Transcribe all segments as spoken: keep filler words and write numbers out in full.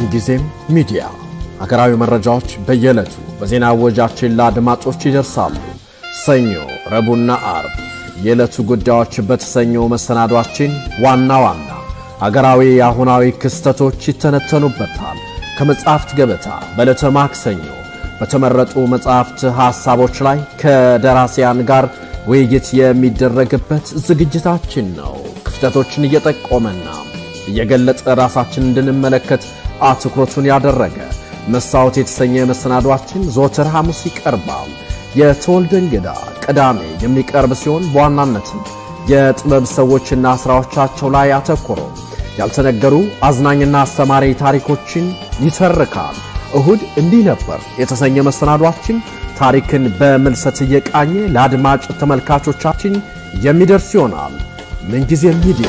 ምንጊዜም ሚዲያ አገራዊ መረጃዎች በየዕለቱ በዜና ወጃችን ለአድማጮች ይደርሳሉ። ሰኞ፣ ረቡዕና ዓርብ የዕለቱ ጉዳዮች በተሰኘው መሰናዷችን ዋና ዋና አገራዊ አሁናዊ ክስተቶች ይተነተኑበታል። ከመጽሐፍት ገበታ በዕለተ ማክሰኞ በተመረጡ መጽሐፍት ሐሳቦች ላይ ከደራሲያን ጋር ውይይት የሚደረግበት ዝግጅታችን ነው። ክፍተቶችን እየጠቆመና እየገለጸ ራሳችንን እንድንመለከት አትኩሮቱን ያደረገ መስታወት የተሰኘ መሰናዷችን ዘወትር ሐሙስ ይቀርባል። የተወልደ እንግዳ ቅዳሜ የሚቀርብ ሲሆን በዋናነትም የጥበብ ሰዎችና ስራዎቻቸው ላይ አተኩሮ ያልተነገሩ አዝናኝና አስተማሪ ታሪኮችን ይተርካል። እሁድ እንዲህ ነበር የተሰኘ መሰናዷችን ታሪክን በመልሰት እየቃኘ ለአድማጭ ተመልካቾቻችን የሚደርስ ይሆናል። ምንጊዜም ሚዲያ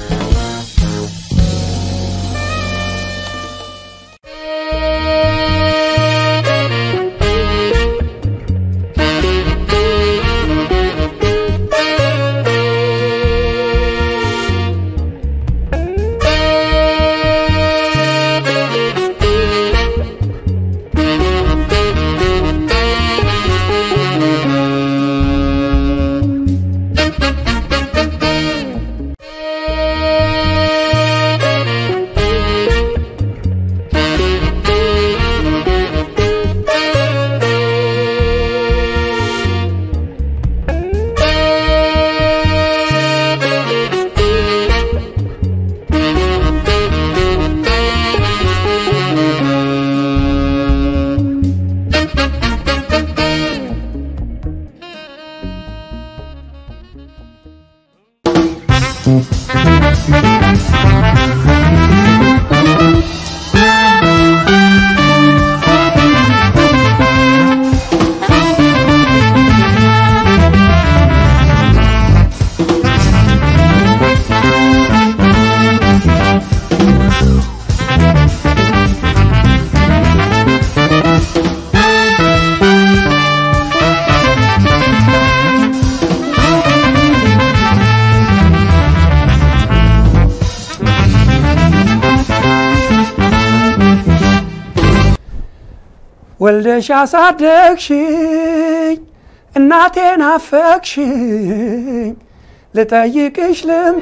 ወልደሽ አሳደግሽኝ እናቴን አፈቅሽኝ ልጠይቅሽ ልምጣ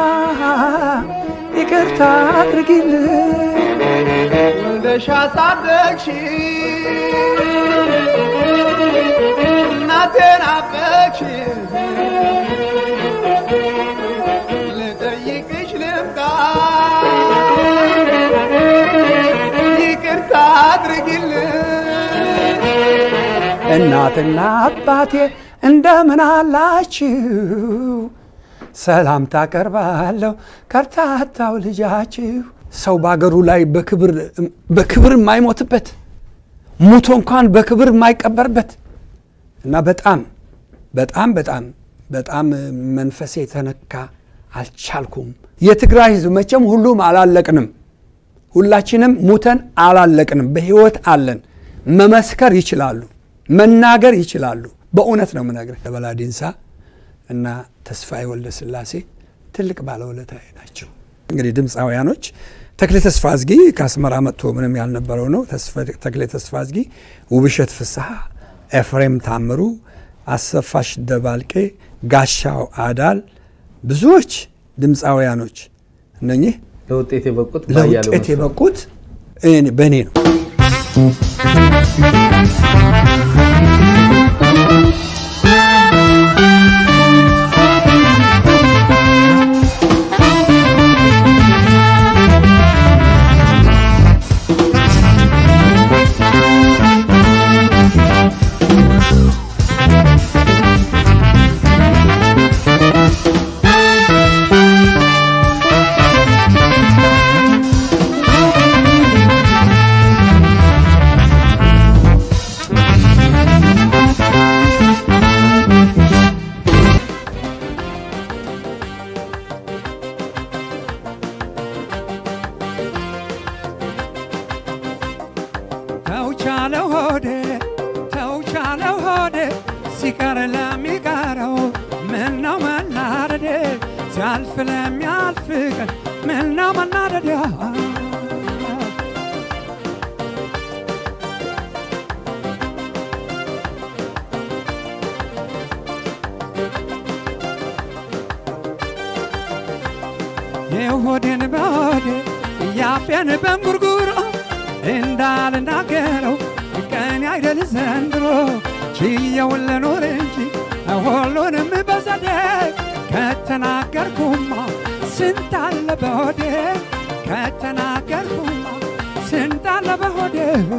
ይቅርታ አድርጊልኝ ወልደሽ አሳደግሽኝ እናቴን አፈቅሽኝ ልጠይቅሽ ልምጣ ይቅርታ አድርጊልኝ እናትና አባቴ እንደምን አላችሁ ሰላም ታቀርባለሁ ከርታታው ልጃችሁ ሰው ባገሩ ላይ በክብር በክብር የማይሞትበት ሙቶ እንኳን በክብር የማይቀበርበት እና በጣም በጣም በጣም በጣም መንፈሴ ተነካ አልቻልኩም። የትግራይ ህዝብ መቼም ሁሉም አላለቅንም ሁላችንም ሙተን አላለቅንም በህይወት አለን መመስከር ይችላሉ መናገር ይችላሉ በእውነት ነው መናገር ለበላዲንሳ እና ተስፋዬ ወልደ ስላሴ ትልቅ ባለውለታዬ ናቸው። እንግዲህ ድምጻውያኖች ተክሌ ተስፋዝጊ ከአስመራ መጥቶ ምንም ያልነበረው ነው ተክሌ ተስፋዝጊ ውብሸት ፍስሐ ኤፍሬም ታምሩ አሰፋሽ ደባልቄ ጋሻው አዳል ብዙዎች ድምጻውያኖች እነኚህ ለውጤት የበቁት ባያለው ለውጤት የበቁት እኔ በእኔ ነው። ሲቀር ለሚቀረው ምን ነው መናደድ ሲያልፍ ለሚያልፍ ቀን ምን ነው መናደድ የሆዴን በሆዴ ያፌን በንጉርጉሮ እንዳልናገረው ቀን አይደል ዘንድሮ ችየው ልኖር እንጂ ሁሉንም በዘዴ ከተናገርኩማ ስንት አለ በሆዴ ከተናገርኩማ ስንት አለ በሆዴ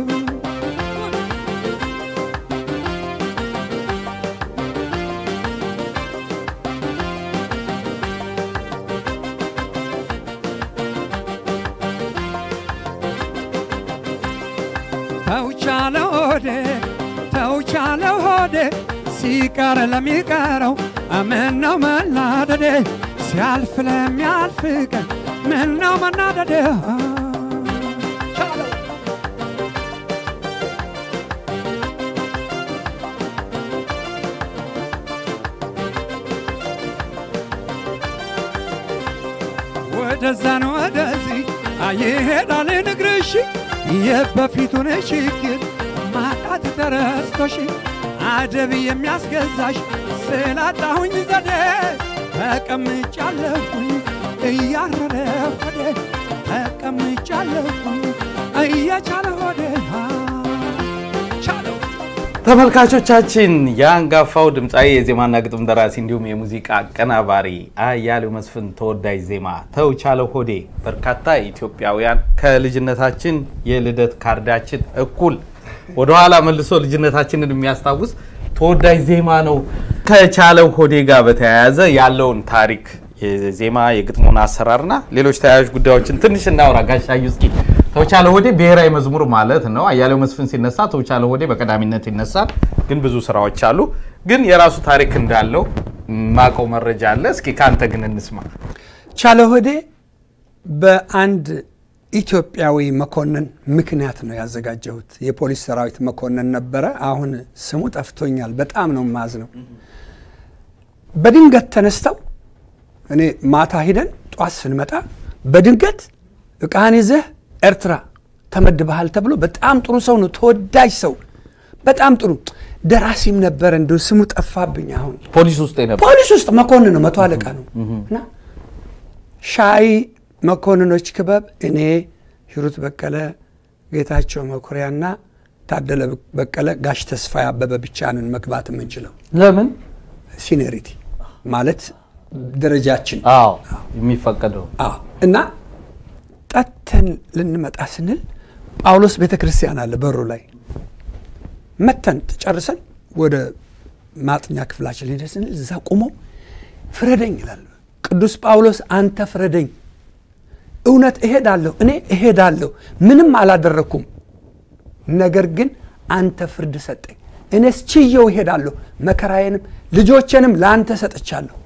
ተውቻለ ሆዴ ተውቻለ ሆዴ ሲቀር ለሚቀረው ምነው መናደዴ ሲያልፍ ለሚያልፍ ቀን ምነው መናደዴ ወደዛን ወደዚህ አይሄዳል ንግርሽ የበፊቱን ችግር ማጣት ተረስቶሽ አደብ የሚያስገዛሽ ስላጣሁኝ ዘዴ ተቀምጫለሁኝ እያረረ ሆዴ ተቀምጫለሁኝ እያቻለ ሆዴ ቻለው ተመልካቾቻችን ያንጋፋው ድምጻዊ የዜማና ግጥም ደራሲ እንዲሁም የሙዚቃ አቀናባሪ አያሌው መስፍን ተወዳጅ ዜማ ተውቻለው ሆዴ በርካታ ኢትዮጵያውያን ከልጅነታችን የልደት ካርዳችን እኩል ወደ ኋላ መልሶ ልጅነታችንን የሚያስታውስ ተወዳጅ ዜማ ነው ከቻለው ሆዴ ጋር በተያያዘ ያለውን ታሪክ የዜማ የግጥሙን አሰራርና ሌሎች ተያያዥ ጉዳዮችን ትንሽ እናውራ ጋሻዩ እስኪ ተውቻለው ሆዴ ብሔራዊ መዝሙር ማለት ነው አያሌው መስፍን ሲነሳ ተውቻለው ሆዴ በቀዳሚነት ይነሳል ግን ብዙ ስራዎች አሉ ግን የራሱ ታሪክ እንዳለው ማቀው መረጃ አለ እስኪ ካንተ ግን እንስማ ቻለው ሆዴ በአንድ ኢትዮጵያዊ መኮንን ምክንያት ነው ያዘጋጀሁት የፖሊስ ሰራዊት መኮንን ነበረ አሁን ስሙ ጠፍቶኛል በጣም ነው ማዝነው በድንገት ተነስተው እኔ ማታ ሄደን ጧት ስንመጣ በድንገት እቃን ይዘህ ኤርትራ ተመድበሃል ተብሎ በጣም ጥሩ ሰው ነው ተወዳጅ ሰው በጣም ጥሩ ደራሲም ነበር እንደው ስሙ ጠፋብኝ አሁን ፖሊስ ውስጥ ነበር ፖሊስ ውስጥ መኮንን ነው መቶ አለቃ ነው እና ሻይ መኮንኖች ክበብ እኔ ሂሩት በቀለ ጌታቸው መኩሪያና ታደለ በቀለ ጋሽ ተስፋይ አበበ ብቻንን መግባት የምንችለው ለምን ሲኒሪቲ ማለት ደረጃችን አዎ የሚፈቀደው አዎ እና ጠተን ልንመጣ ስንል ጳውሎስ ቤተክርስቲያን አለ በሩ ላይ መተን ተጨርሰን ወደ ማጥኛ ክፍላችን ሄደን ስንል እዛ ቆሞ ፍረደኝ ይላል ቅዱስ ጳውሎስ አንተ ፍረደኝ እውነት እሄዳለሁ እኔ እሄዳለሁ ምንም አላደረኩም ነገር ግን አንተ ፍርድ ሰጠኝ እኔስ ችየው እሄዳለሁ መከራዬንም ልጆቼንም ላንተ ሰጥቻለሁ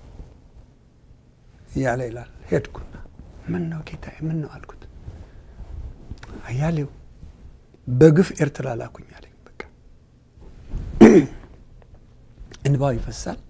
ያለ ይላል ሄድኩና ምን ነው ጌታዬ ምን ነው አልኩት አያሌው በግፍ ኤርትራ ላኩኝ አለኝ በቃ እንባው ይፈሳል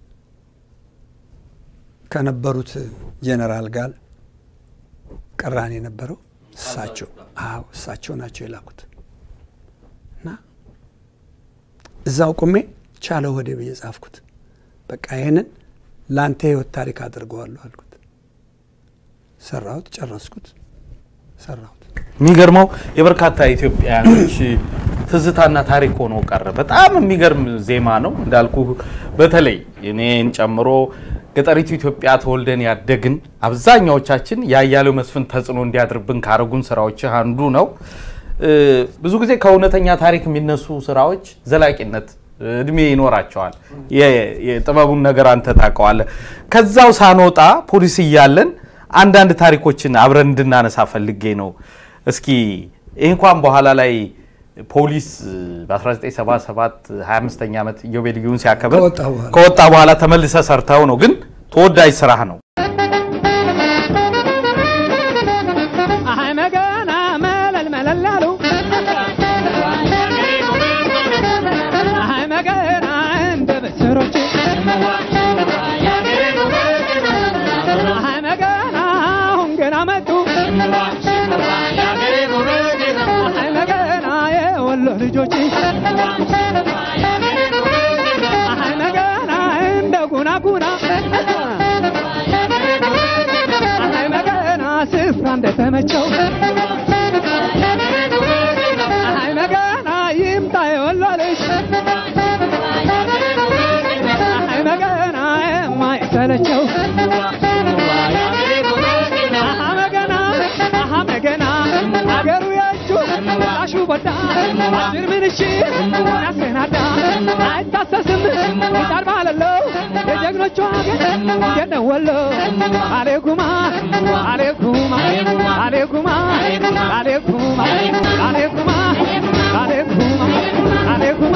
ከነበሩት ጀነራል ጋር ቀራኔ ነበረው እሳቸው አዎ እሳቸው ናቸው የላኩት እና እዛው ቆሜ ቻለው ሆዴ በየጻፍኩት በቃ ይሄንን ላንተ ህይወት ታሪክ አድርገዋለሁ አልኩት ሰራውት ጨረስኩት ሰራውት የሚገርመው የበርካታ ኢትዮጵያኖች ትዝታና ታሪክ ሆኖ ቀረ በጣም የሚገርም ዜማ ነው እንዳልኩ በተለይ እኔን ጨምሮ ገጠሪቱ ኢትዮጵያ ተወልደን ያደግን አብዛኛዎቻችን ያያሌው መስፍን ተጽኖ እንዲያድርብን ካረጉን ስራዎች አንዱ ነው ብዙ ጊዜ ከእውነተኛ ታሪክ የሚነሱ ስራዎች ዘላቂነት እድሜ ይኖራቸዋል የጥበቡን ነገር አንተ ታውቀዋለህ ከዛው ሳንወጣ ፖሊስ ይያለን አንዳንድ ታሪኮችን አብረን እንድናነሳ ፈልጌ ነው እስኪ እንኳን በኋላ ላይ ፖሊስ በ1977 ሃያ አምስተኛ ዓመት ዮቤልዩን ሲያከብር ከወጣ በኋላ ተመልሰ ሰርታው ነው ግን ተወዳጅ ስራህ ነው አይ መገና መለል መለላሉ አይ መገና እንደ በሰሮች አይ መገና ሁንገና መጡ አይ መገና የወሎ ልጆች አይ መገና እንደ ጉና ጉና እንደተመቸው አይ መገና ይምጣ የወለደሽ አይ መገና የማይሰለቸው አሃ መገና አሃ መገና አገሩ ያጁ አሹ በዳ አስር ምንሽ ያሰናዳ አይታሰስም ይጣር ባለለው የጀግኖቹ ሀገር እንደነወሎ አሌኩማ አሌኩማ አሌኩማ አሌኩማ አሌኩማ አሌኩማ አሌኩማ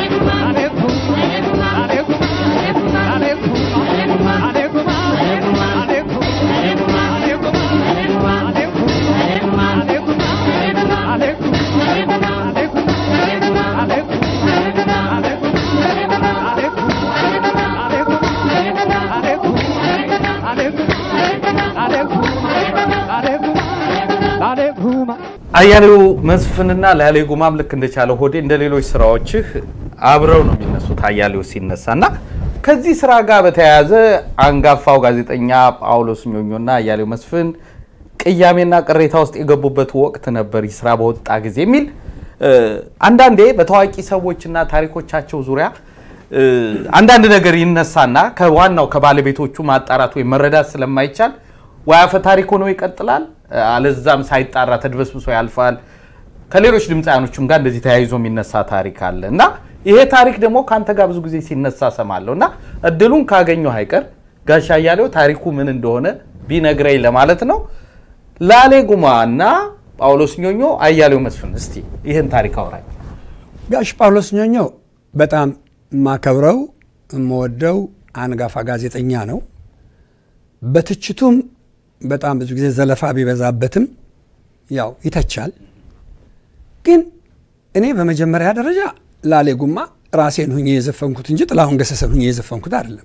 አያሌው መስፍንና ላሌ ጉማም ልክ እንደቻለው ሆዴ እንደሌሎች ስራዎችህ አብረው ነው የሚነሱት አያሌው ሲነሳና ከዚህ ስራ ጋር በተያያዘ አንጋፋው ጋዜጠኛ ጳውሎስ ኞኞና አያሌው መስፍን ቅያሜና ቅሬታ ውስጥ የገቡበት ወቅት ነበር ይስራ በወጣ ጊዜ የሚል አንዳንዴ በታዋቂ ሰዎችና ታሪኮቻቸው ዙሪያ አንዳንድ ነገር ይነሳና ከዋናው ከባለቤቶቹ ማጣራት ወይ መረዳት ስለማይቻል ወያፈ ታሪክ ሆኖ ይቀጥላል አለዛም ሳይጣራ ተድበስብሶ ያልፋል ከሌሎች ድምጻያኖችም ጋር እንደዚህ ተያይዞ የሚነሳ ታሪክ አለና ይሄ ታሪክ ደግሞ ካንተ ጋር ብዙ ጊዜ ሲነሳ ሰማለውና እድሉን ካገኘው አይቀር ጋሽ አያሌው ታሪኩ ምን እንደሆነ ቢነግረኝ ለማለት ነው ላሌ ጉማና ጳውሎስ ኞኞ አያሌው መስፍን እስቲ ይሄን ታሪክ አውራኝ ጋሽ ጳውሎስ ኞኞ በጣም ማከብረው የምወደው አንጋፋ ጋዜጠኛ ነው በትችቱም በጣም ብዙ ጊዜ ዘለፋ ቢበዛበትም ያው ይተቻል ግን እኔ በመጀመሪያ ደረጃ ላሌ ጉማ ራሴን ሁኜ የዘፈንኩት እንጂ ጥላሁን ገሰሰን ሁኜ የዘፈንኩት አይደለም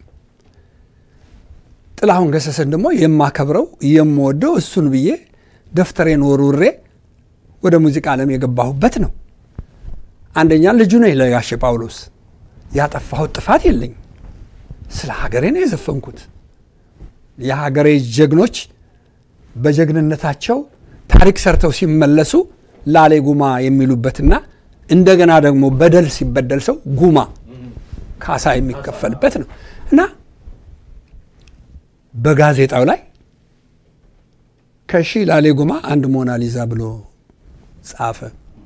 ጥላሁን ገሰሰን ደግሞ የማከብረው የምወደው እሱን ብዬ ደፍተሬን ወሩሬ ወደ ሙዚቃ ዓለም የገባሁበት ነው አንደኛ ልጁ ነው ለጋሽ ጳውሎስ ያጠፋሁት ጥፋት የለኝ ስለ ሀገሬ ነው የዘፈንኩት የሀገሬ ጀግኖች በጀግንነታቸው ታሪክ ሰርተው ሲመለሱ ላሌ ጉማ የሚሉበትና እንደገና ደግሞ በደል ሲበደል ሰው ጉማ ካሳ የሚከፈልበት ነው እና በጋዜጣው ላይ ከሺ ላሌ ጉማ አንድ ሞናሊዛ ብሎ ጻፈ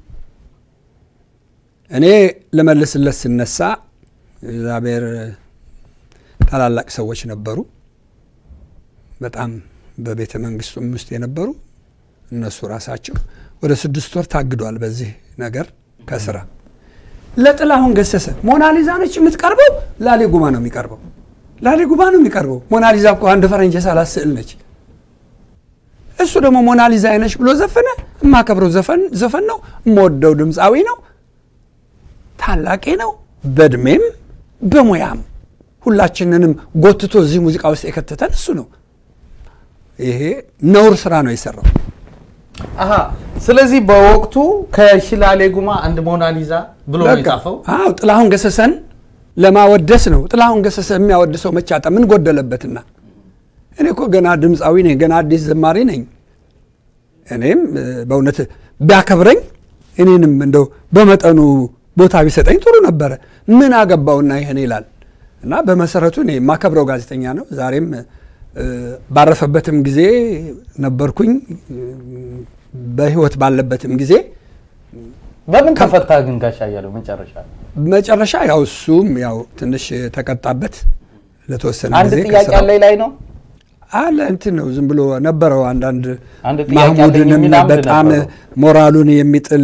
እኔ ለመልስለት ስነሳ እግዚአብሔር ታላላቅ ሰዎች ነበሩ በጣም በቤተ መንግስቱ ውስጥ የነበሩ እነሱ ራሳቸው ወደ ስድስት ወር ታግዷል በዚህ ነገር ከስራ ለጥላሁን ገሰሰ ሞናሊዛ ነች የምትቀርበው ላሌ ጉማ ነው የሚቀርበው ላሌ ጉማ ነው የሚቀርበው ሞናሊዛ እኮ አንድ ፈረንጅ ሳላ ስዕል ነች እሱ ደግሞ ሞናሊዛ አይነሽ ብሎ ዘፈነ ማከብረው ዘፈን ዘፈን ነው ሞደው ድምጻዊ ነው ታላቄ ነው በእድሜም በሙያም ሁላችንንም ጎትቶ እዚህ ሙዚቃ ውስጥ የከተተን እሱ ነው ይሄ ነውር ስራ ነው የሰራው አሃ ስለዚህ በወቅቱ ከሽላሌ ጉማ አንድ ሞናሊዛ ብሎ ይጻፈው አዎ ጥላሁን ገሰሰን ለማወደስ ነው ጥላሁን ገሰሰ የሚያወድሰው መቻጣ ምን ጎደለበትና እኔ እኮ ገና ድምጻዊ ነኝ ገና አዲስ ዘማሪ ነኝ እኔም በእውነት ቢያከብረኝ እኔንም እንደው በመጠኑ ቦታ ቢሰጠኝ ጥሩ ነበር ምን አገባውና ይሄን ይላል እና በመሰረቱ እኔ ማከብረው ጋዜጠኛ ነው ዛሬም ባረፈበትም ጊዜ ነበርኩኝ በህይወት ባለበትም ጊዜ በምን ተፈታ ግን ጋሽ አያሌው መጨረሻ መጨረሻ ያው እሱም ያው ትንሽ ተቀጣበት ለተወሰነ ጊዜ አንድ ጥያቄ አለ ላይ ነው አለ እንትን ነው ዝም ብሎ ነበረው አንዳንድ ማህሙድንም በጣም ሞራሉን የሚጥል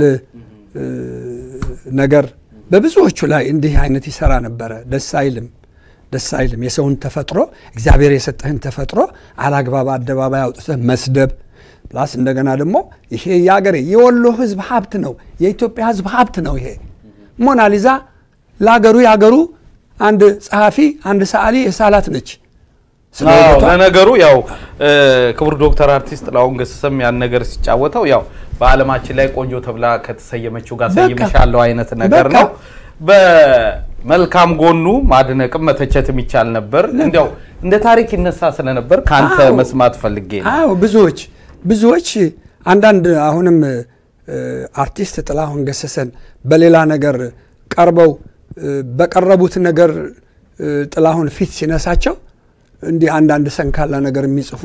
ነገር በብዙዎቹ ላይ እንዲህ አይነት ይሰራ ነበር ደስ አይልም ደስ አይልም የሰውን ተፈጥሮ እግዚአብሔር የሰጠህን ተፈጥሮ አላግባብ አደባባይ አውጥተህ መስደብ ፕላስ እንደገና ደግሞ ይሄ ያገሬ የወሎ ህዝብ ሀብት ነው የኢትዮጵያ ህዝብ ሀብት ነው ይሄ ሞናሊዛ ላገሩ ያገሩ አንድ ጸሐፊ አንድ ሰዓሊ የሳላት ነች ለነገሩ ያው ክቡር ዶክተር አርቲስት ጥላሁን ገሰሰም ያን ነገር ሲጫወተው ያው በአለማችን ላይ ቆንጆ ተብላ ከተሰየመችው ጋር ሰየመሻለው አይነት ነገር ነው በመልካም ጎኑ ማድነቅም መተቸትም ይቻል ነበር እንዴው እንደ ታሪክ ይነሳ ስለነበር ካንተ መስማት ፈልጌ ነው አዎ ብዙዎች ብዙዎች አንዳንድ አሁንም አርቲስት ጥላሁን ገሰሰን በሌላ ነገር ቀርበው በቀረቡት ነገር ጥላሁን ፊት ሲነሳቸው እንዲህ አንዳንድ ሰንካላ ነገር የሚጽፉ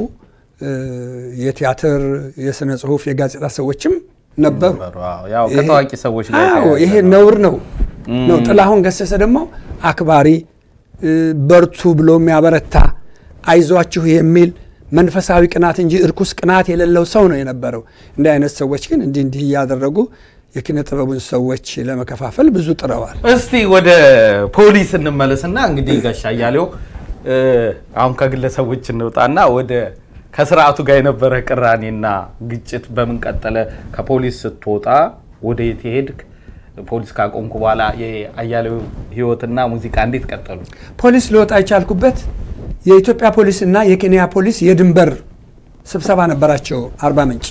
የቲያትር የስነ ጽሁፍ የጋዜጣ ሰዎችም ነበሩ ያው ከታዋቂ ሰዎች ጋር አዎ ይሄ ነውር ነው ነው ጥላሁን ገሰሰ ደግሞ አክባሪ በርቱ ብሎ የሚያበረታ አይዟችሁ የሚል መንፈሳዊ ቅናት እንጂ እርኩስ ቅናት የሌለው ሰው ነው የነበረው እንደ አይነት ሰዎች ግን እንዲህ እንዲህ ያደረጉ የኪነ ጥበቡን ሰዎች ለመከፋፈል ብዙ ጥረዋል እስቲ ወደ ፖሊስ እንመለስና እንግዲህ ጋሻ ያለው አሁን ከግለሰቦች እንውጣና ወደ ከስርዓቱ ጋር የነበረ ቅራኔና ግጭት በምን ቀጠለ ከፖሊስ ስትወጣ ወደ የት ሄድክ ፖሊስ ካቆምኩ በኋላ የአያሌው ህይወትና ሙዚቃ እንዴት ቀጠሉ ፖሊስ ሊወጣ ይቻልኩበት የኢትዮጵያ ፖሊስና የኬንያ ፖሊስ የድንበር ስብሰባ ነበራቸው አርባ ምንጭ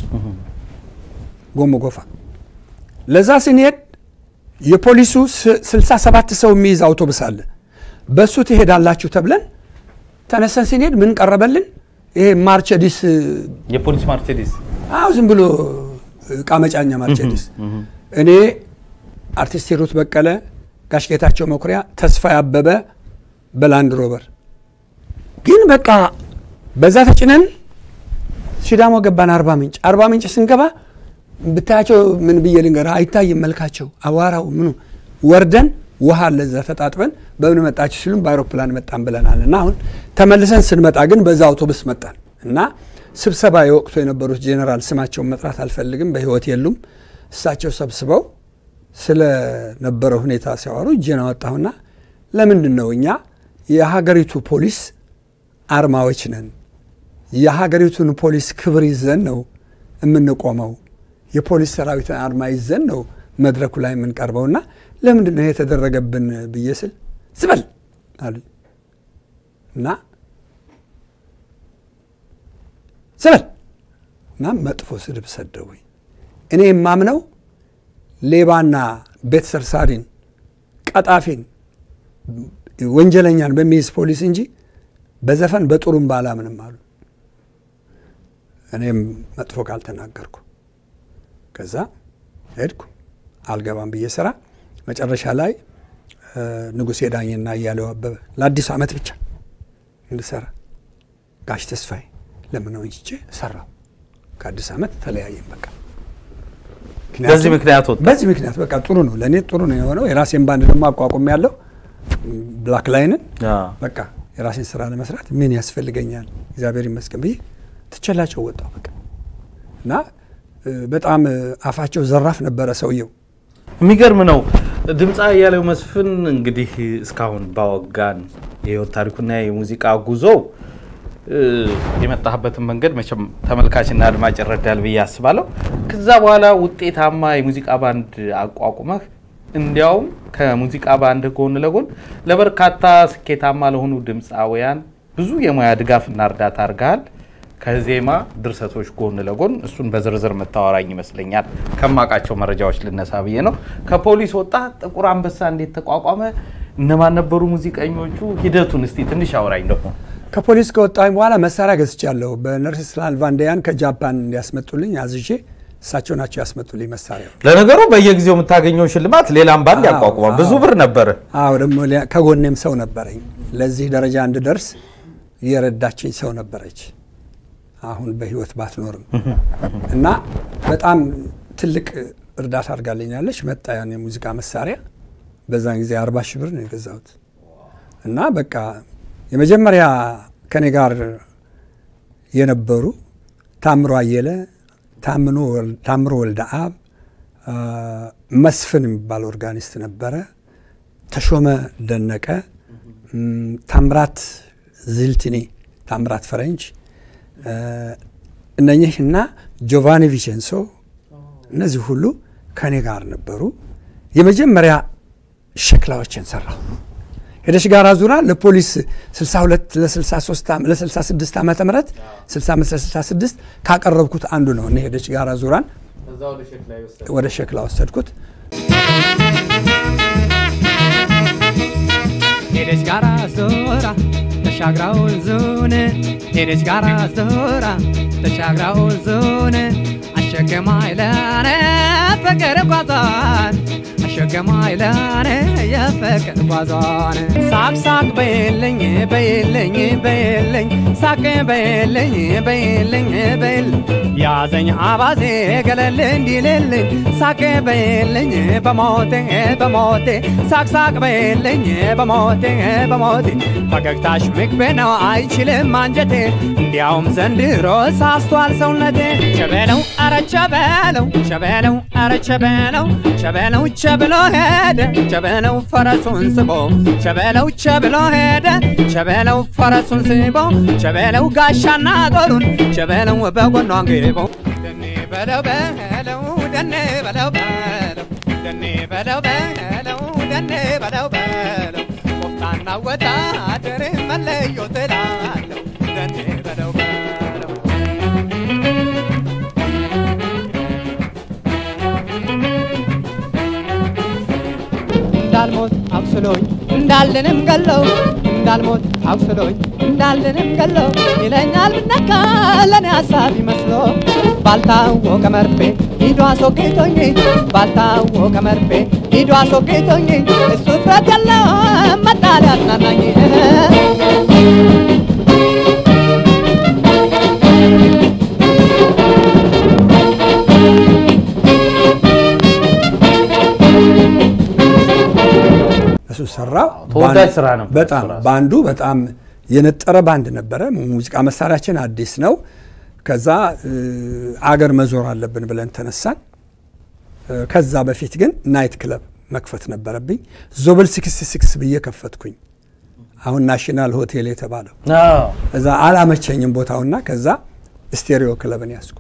ጎሞ ጎፋ ለዛ ሲኔድ የፖሊሱ ስልሳ ሰባት ሰው የሚይዝ አውቶቡስ አለ በሱ ትሄዳላችሁ ተብለን ተነሰን ሲኔድ ምን ቀረበልን ይሄ ማርቸዲስ የፖሊስ ማርቸዲስ አው ዝም ብሎ ቃመጫኛ ማርቸዲስ እኔ አርቲስት ሂሩት በቀለ ጋሽ ጌታቸው መኩሪያ ተስፋ ያበበ በላንድ ሮቨር ግን በቃ በዛ ተጭነን ሲዳሞ ገባን አርባ ምንጭ አርባ ምንጭ ስንገባ ብታያቸው ምን በየልንገራ አይታይም መልካቸው አዋራው ምኑ ወርደን ውሃ ለዛ ተጣጥበን በምን መጣች ሲሉም በአውሮፕላን መጣን ብለናልና አሁን ተመልሰን ስንመጣ ግን በዛ አውቶቡስ መጣን እና ስብሰባ የወቅቱ የነበሩት ጄኔራል ስማቸው መጥራት አልፈልግም በህይወት የሉም እሳቸው ሰብስበው ስለ ነበረው ሁኔታ ሲያወሩ ጄና ወጣውና ለምንድን ነው እኛ የሀገሪቱ ፖሊስ አርማዎች ነን የሀገሪቱን ፖሊስ ክብር ይዘን ነው የምንቆመው የፖሊስ ሰራዊት አርማ ይዘን ነው መድረኩ ላይ ምን ቀርበውና ለምንድን ነው የተደረገብን በየስል ዝበል አሉ እና ዝበል እና መጥፎ ስድብ ሰደውኝ እኔ ማምነው ሌባና ቤት ሰርሳሪን ቀጣፊን ወንጀለኛን በሚይዝ ፖሊስ እንጂ በዘፈን በጥሩም ባላምንም አሉ እኔም መጥፎ ቃል ተናገርኩ ከዛ ሄድኩ አልገባም በየሰራ መጨረሻ ላይ ንጉሴ ዳኝና ያለው አበበ ለአዲስ አመት ብቻ እንድሰራ ጋሽ ተስፋይ ለምነው እንጂ ሰራው ከአዲስ አመት ተለያየን በቃ በዚህ ምክንያት ወጣ በዚህ ምክንያት በቃ ጥሩ ነው ለኔ ጥሩ ነው የሆነው የራሴን ባንድ ደግሞ አቋቁም ያለው ብላክ ላይንን በቃ የራሴን ስራ ለመስራት ምን ያስፈልገኛል እግዚአብሔር ይመስገን ብዬ ተቸላቸው ወጣው በቃ እና በጣም አፋቸው ዘራፍ ነበረ ሰውየው የሚገርም ነው ድምጻ ያለው መስፍን እንግዲህ እስካሁን ባወጋን የህይወት ታሪኩና የሙዚቃ ጉዞ የመጣህበትን መንገድ መቼም ተመልካችና አድማጭ ይረዳል ብዬ አስባለሁ ከዛ በኋላ ውጤታማ የሙዚቃ ባንድ አቋቁመህ እንዲያው ከሙዚቃ ባንድ ጎን ለጎን ለበርካታ ስኬታማ ለሆኑ ድምጻውያን ብዙ የሙያ ድጋፍና እርዳታ አርጋል ከዜማ ድርሰቶች ጎን ለጎን እሱን በዝርዝር መታወራኝ ይመስለኛል ከማቃቸው መረጃዎች ልነሳ ብዬ ነው ከፖሊስ ወጣ ጥቁር አንበሳ እንዴት ተቋቋመ እነማን ነበሩ ሙዚቀኞቹ ሂደቱን እስቲ ትንሽ አውራኝ ደግሞ ከፖሊስ ከወጣኝ በኋላ መሳሪያ ገዝቻለሁ በነርስ ላልቫንዲያን ከጃፓን እንዲያስመጡልኝ አዝጄ እሳቸው ናቸው ያስመጡልኝ መሳሪያ ለነገሩ በየጊዜው የምታገኘው ሽልማት ሌላም ባንድ ያቋቁማል ብዙ ብር ነበር አዎ ደግሞ ከጎኔም ሰው ነበረኝ ለዚህ ደረጃ እንድደርስ የረዳችኝ ሰው ነበረች አሁን በህይወት ባትኖርም እና በጣም ትልቅ እርዳታ አድርጋለኛለች መጣ ያን የሙዚቃ መሳሪያ በዛን ጊዜ አርባ ሺህ ብር ነው የገዛሁት እና በቃ የመጀመሪያ ከኔ ጋር የነበሩ ታምሮ አየለ ታምኖ ታምሮ ወልደአብ መስፍን የሚባል ኦርጋኒስት ነበረ ተሾመ ደነቀ ታምራት ዝልቲኒ ታምራት ፈረንጅ እነኚህና ጆቫኒ ቪቼንሶ እነዚህ ሁሉ ከኔ ጋር ነበሩ የመጀመሪያ ሸክላዎችን ሰራው ሄደሽ ጋር አዙራ ለፖሊስ ስልሳ ሁለት ለ63 ለ66 ዓመተ ምህረት ስልሳ አምስት ለ66 ካቀረብኩት አንዱ ነው እኔ ሄደሽ ጋር አዙራን ወደ ሸክላ ወሰድኩት ሄደሽ ጋር አዙራ ተሻግራው ዙን ሄደች ጋራ ዞራ ተሻግራው ዙን አሸከማይ ለኔ ፍቅር ጓዛን አሸከማይ ለኔ የፍቅር ጓዛን ሳቅ ሳቅ በይልኝ በይልኝ በይልኝ ሳቅ በይልኝ በይልኝ በይልኝ ያዘኝ አባዜ ገለል እንዲልልኝ ሳቅ በይልኝ በሞቴ በሞቴ ሳቅ ሳቅ በይልኝ በሞቴ በሞቴ ፈገግታሽ ምግቤ ነው አይችልም አንጀቴ እንዲያውም ዘንድሮ ሳስቷል ሰውነቴ ቸበለው አረ ቸበለው ቸበለው አረ ቸበለው ቸበለው ቸብሎ ሄደ ቸበለው ፈረሱን ስቦ ቸበለው ቸብሎ ሄደ ቸበለው ፈረሱን ስቦ ቸበለው ጋሻና ጦሩን ቸበለው በጎኗ አንግቦ ደኔ በለው በለው ደኔ በለው በለው ደኔ በለው በለው ደኔ በለው በለው ቆፍጣና ወታደር መለዮ ትላለሁ ደኔ በለው በለው እንዳልሞት አብስሎኝ እንዳልንም ገለው እንዳልሞት አብስሎኝ እንዳልንም ገለው ይለኛል ብነካ ለኔ ሐሳብ ይመስሎ ባልታወቀ መርፌ ሂዶ አስወግቶኝ ባልታወቀ መርፌ ሂዶ አስወግቶኝ እሱ ፍረት ያለው መጣል ያጽናናኝ እሱ ሰራው ተወዳጅ ስራ ነው በጣም ባንዱ በጣም የነጠረ ባንድ ነበረ ሙዚቃ መሳሪያችን አዲስ ነው ከዛ አገር መዞር አለብን ብለን ተነሳን ከዛ በፊት ግን ናይት ክለብ መክፈት ነበረብኝ ዞብል ስልሳ ስድስት ብዬ ከፈትኩኝ አሁን ናሽናል ሆቴል የተባለው አዎ እዛ አላመቸኝም ቦታውና ከዛ ስቴሪዮ ክለብን ያስኩ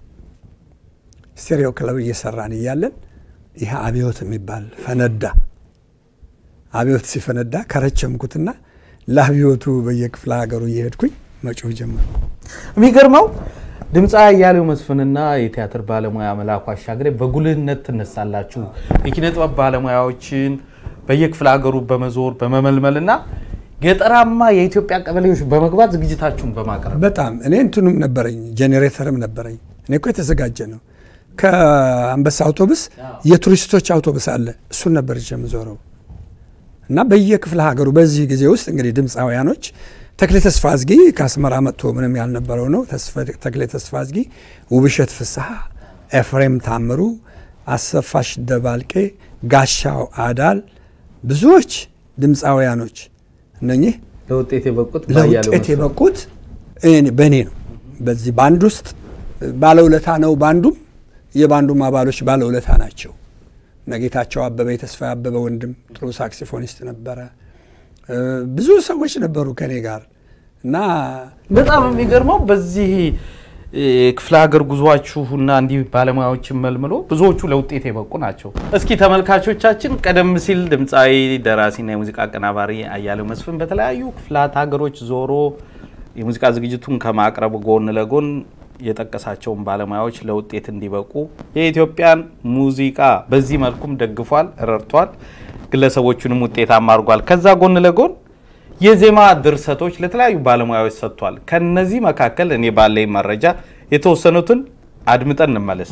ስቴሪዮ ክለብ እየሰራን ይያለን ይሄ አብዮት የሚባል ፈነዳ አብዮት ሲፈነዳ ከረቸምኩትና ለአብዮቱ በየክፍለ ሀገሩ እየሄድኩኝ መጮህ ጀመርኩ የሚገርመው ድምጻዊ አያሌው መስፍንና የቲያትር ባለሙያ መላኩ አሻግሬ በጉልህነት ተነሳላችሁ የኪነ ጥበብ ባለሙያዎችን በየክፍለ ሀገሩ በመዞር በመመልመልና ገጠራማ የኢትዮጵያ ቀበሌዎች በመግባት ዝግጅታችሁን በማቅረብ በጣም እኔ እንትኑም ነበረኝ ጄኔሬተርም ነበረኝ እኔ እኮ የተዘጋጀ ነው ከአንበሳ አውቶቡስ የቱሪስቶች አውቶቡስ አለ እሱን ነበር ጀምዞረው እና በየክፍለ ሀገሩ በዚህ ጊዜ ውስጥ እንግዲህ ድምጻውያኖች ተክሌ ተስፋዝጊ ካስመራ መጥቶ ምንም ያልነበረው ነው ተክሌ ተስፋዝጊ ውብሸት ፍስሐ ኤፍሬም ታምሩ አሰፋሽ ደባልቄ ጋሻው አዳል ብዙዎች ድምጻውያኖች እነኚህ ለውጤት የበቁት ለውጤት የበቁት እኔ በኔ ነው በዚህ ባንድ ውስጥ ባለውለታ ነው ባንዱም የባንዱም አባሎች ባለውለታ ናቸው ነጌታቸው አበበ የተስፋ አበበ ወንድም ጥሩ ሳክሲፎኒስት ነበረ ብዙ ሰዎች ነበሩ ከኔ ጋር እና በጣም የሚገርመው በዚህ ክፍለ ሀገር ጉዟችሁና እንዲ ባለሙያዎችን መልምሎ ብዙዎቹ ለውጤት የበቁ ናቸው እስኪ ተመልካቾቻችን ቀደም ሲል ድምጻዊ ደራሲና የሙዚቃ አቀናባሪ አያሌው መስፍን በተለያዩ ክፍላት ሀገሮች ዞሮ የሙዚቃ ዝግጅቱን ከማቅረብ ጎን ለጎን የጠቀሳቸውን ባለሙያዎች ለውጤት እንዲበቁ የኢትዮጵያን ሙዚቃ በዚህ መልኩም ደግፏል ረርቷል ግለሰቦቹንም ውጤታማ አድርጓል ከዛ ጎን ለጎን የዜማ ድርሰቶች ለተለያዩ ባለሙያዎች ሰጥቷል ከነዚህ መካከል እኔ ባለኝ መረጃ የተወሰኑትን አድምጠን እንመለስ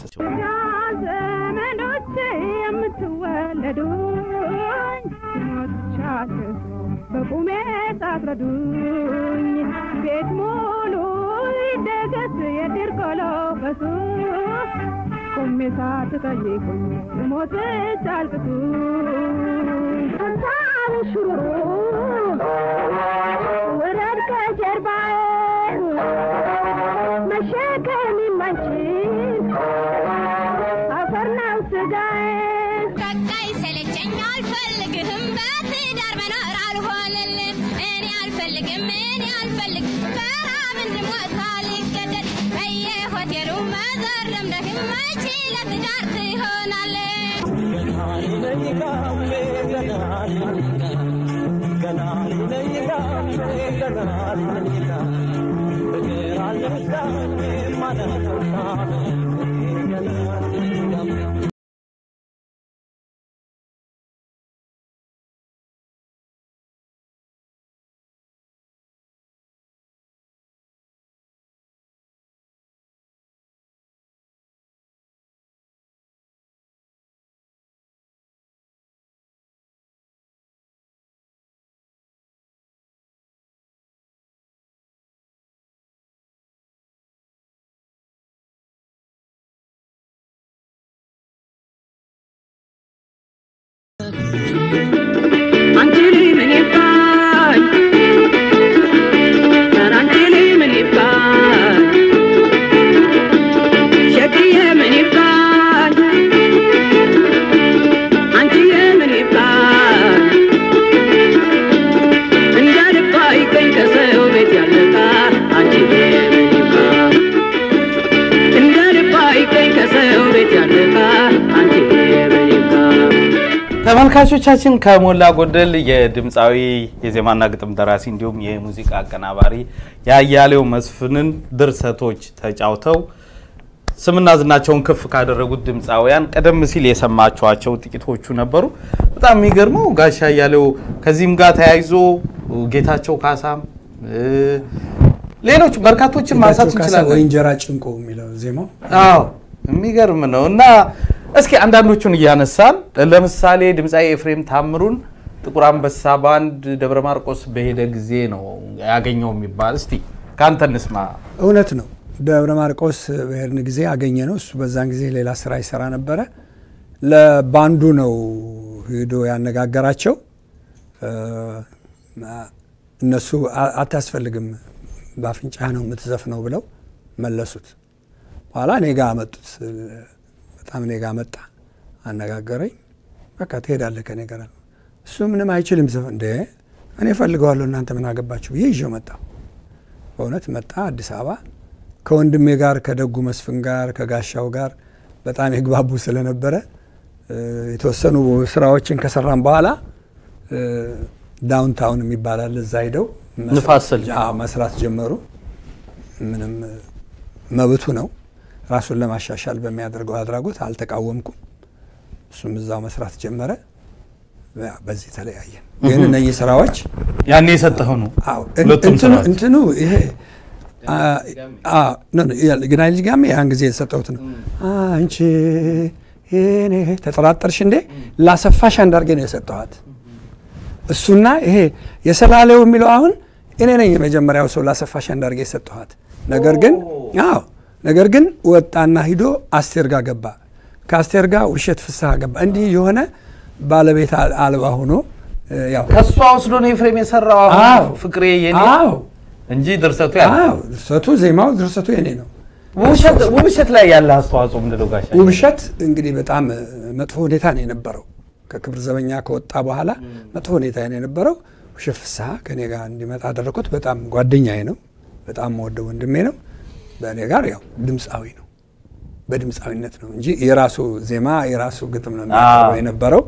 ኮሜሳት ታየኩኝ ሞት ቻልኩ አንታው ሽሩ ወረድ ከጀርባዬ መሸከም ይማንቺን አፈርናው ስጋዬ በቃይ ሰለቸኝ አልፈልግህም በትዳር መኖር አልሆነልም እኔ አልፈልግም እኔ አልፈልግ በራብ እንድሞት አልገደድ በየሆቴሉ መዘረም ደህም መቼ ለትዳር ትሆናለህ ተመልካቾቻችን ከሞላ ጎደል የድምጻዊ የዜማና ግጥም ደራሲ እንዲሁም የሙዚቃ አቀናባሪ ያያሌው መስፍንን ድርሰቶች ተጫውተው ስምና ዝናቸውን ከፍ ካደረጉት ድምጻውያን ቀደም ሲል የሰማችኋቸው ጥቂቶቹ ነበሩ። በጣም የሚገርመው ጋሻ ያያሌው ከዚህም ጋር ተያይዞ ጌታቸው ካሳም ሌሎች በርካቶችን ማንሳት እንችላለን። ወይ እንጀራ ጭንቆ የሚለው ዜማው አዎ የሚገርም ነውና እስኪ አንዳንዶቹን እያነሳን ለምሳሌ ድምጻዊ ኤፍሬም ታምሩን ጥቁር አንበሳ ባንድ ደብረ ማርቆስ በሄደ ጊዜ ነው ያገኘው የሚባል እስቲ ካንተ እንስማ። እውነት ነው። ደብረ ማርቆስ በሄድን ጊዜ ያገኘ ነው። እሱ በዛን ጊዜ ሌላ ስራ ይሰራ ነበር። ለባንዱ ነው ሄዶ ያነጋገራቸው። እነሱ አታስፈልግም ባፍንጫ ነው የምትዘፍነው ብለው መለሱት። ኋላ እኔ ጋር አመጡት። በጣም እኔ ጋር መጣ አነጋገረኝ። በቃ ትሄዳለህ ከኔ ጋር። እሱ ምንም አይችልም ዘፈን እንደ እኔ ፈልገዋለሁ እናንተ ምን አገባችሁ ብዬ ይዤው መጣ። በእውነት መጣ አዲስ አበባ ከወንድሜ ጋር ከደጉ መስፍን ጋር ከጋሻው ጋር በጣም ይግባቡ ስለነበረ የተወሰኑ ስራዎችን ከሰራን በኋላ ዳውንታውን የሚባላል እዛ ሄደው ንፋስል መስራት ጀመሩ። ምንም መብቱ ነው። ራሱን ለማሻሻል በሚያደርገው አድራጎት አልተቃወምኩም። እሱም እዛው መስራት ጀመረ። በዚህ ተለያየን። ግን እነዚህ ስራዎች ያኔ የሰጠው ነው። አዎ እንትኑ እንትኑ ይሄ አ ኖ ግን አይልጅ ጋር ያን ጊዜ የሰጠሁት ነው። አንቺ እኔ ተጠራጠርሽ እንዴ ላሰፋሽ አንዳርጌ ነው የሰጠኋት። እሱና ይሄ የሰላሌው የሚለው አሁን እኔ ነኝ የመጀመሪያው ሰው ላሰፋሽ አንዳርጌ የሰጠኋት። ነገር ግን አዎ ነገር ግን ወጣና ሂዶ አስቴር ጋር ገባ። ከአስቴር ጋር ውብሸት ፍስሐ ገባ። እንዲህ የሆነ ባለቤት አልባ ሆኖ ያው ከሷ ወስዶ ነው ኤፍሬም የሰራው አሁን ፍቅሬ የኔ አዎ እንጂ ድርሰቱ ያ አዎ ድርሰቱ ዜማው ድርሰቱ የኔ ነው። ውብሸት ውብሸት ላይ ያለ አስተዋጽኦ ምንድነው ጋሻ? ውብሸት እንግዲህ በጣም መጥፎ ሁኔታ ነው የነበረው። ከክብር ዘበኛ ከወጣ በኋላ መጥፎ ሁኔታ ነው የነበረው። ውብሸት ፍስሐ ከኔ ጋር እንዲመጣ አደረኩት። በጣም ጓደኛዬ ነው። በጣም ወደው ወንድሜ ነው። በእኔ ጋር ያው ድምጻዊ ነው። በድምጻዊነት ነው እንጂ የራሱ ዜማ የራሱ ግጥም ነው የሚያቀርበው የነበረው።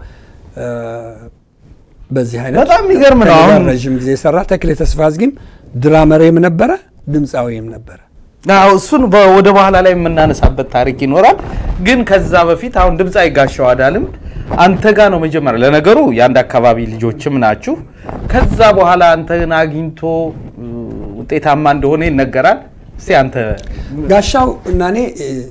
በዚህ አይነት በጣም የሚገርም ነው። አሁን ረጅም ጊዜ ሰራ። ተክሌ ተስፋዝጊም ድራመሬም ነበረ ድምጻዊም ነበረ። አዎ እሱን ወደ በኋላ ላይ የምናነሳበት ታሪክ ይኖራል። ግን ከዛ በፊት አሁን ድምጻዊ ጋሻው አዳልም አንተ ጋር ነው መጀመሪያ። ለነገሩ የአንድ አካባቢ ልጆችም ናችሁ። ከዛ በኋላ አንተን አግኝቶ ውጤታማ እንደሆነ ይነገራል። እስቲ አንተ ጋሻው እና እኔ